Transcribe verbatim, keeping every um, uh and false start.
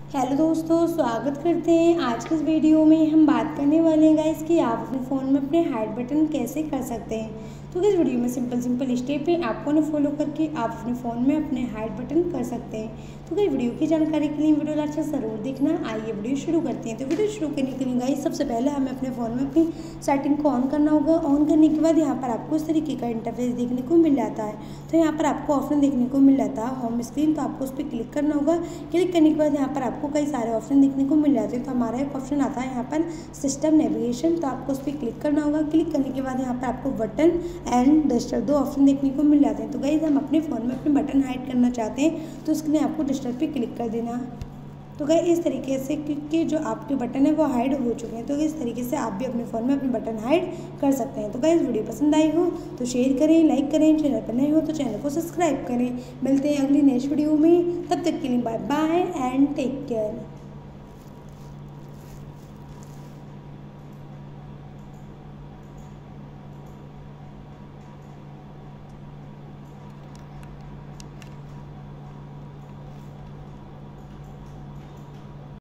Hello दोस्तों, स्वागत करते हैं। आज के इस वीडियो में हम बात करने वाले हैं गाइस कि आप अपने फ़ोन में अपने हाइड बटन कैसे कर सकते हैं। तो इस वीडियो में सिंपल सिंपल स्टेप है, आपको ना फॉलो करके आप अपने फ़ोन में अपने हाइड बटन कर सकते हैं। तो गाइस वीडियो की जानकारी के लिए वीडियो अच्छा ज़रूर देखना। आइए वीडियो शुरू करते हैं। तो वीडियो शुरू करने के लिए गाइस सबसे पहले हमें अपने फ़ोन में अपनी सेटिंग को ऑन करना होगा। ऑन करने के बाद यहाँ पर आपको इस तरीके का इंटरफेस देखने को मिल जाता है। तो यहाँ पर आपको ऑप्शन देखने को मिल जाता है होम स्क्रीन, तो आपको उस पर क्लिक करना होगा। क्लिक करने के बाद यहाँ पर आपको कई सारे ऑप्शन देखने को मिल जाते हैं। तो हमारा एक ऑप्शन आता है यहाँ पर सिस्टम नेविगेशन, तो आपको उस पर क्लिक करना होगा। क्लिक करने के बाद यहाँ पर आपको बटन एंड डिस्टर्ब दो ऑप्शन देखने को मिल जाते हैं। तो गाइस हम अपने फ़ोन में अपने बटन हाइड करना चाहते हैं, तो उसके लिए आपको डिस्टर्ब पे क्लिक कर देना। तो गाइस इस तरीके से क्योंकि जो आपके बटन है वो हाइड हो चुके हैं, तो इस तरीके से आप भी अपने फ़ोन में अपने बटन हाइड कर सकते हैं। तो गाइस वीडियो पसंद आई हो तो शेयर करें, लाइक करें, चैनल पर नए हो तो चैनल को सब्सक्राइब करें। मिलते हैं अगली नेक्स्ट वीडियो में, तब तक के लिए bye bye and take care.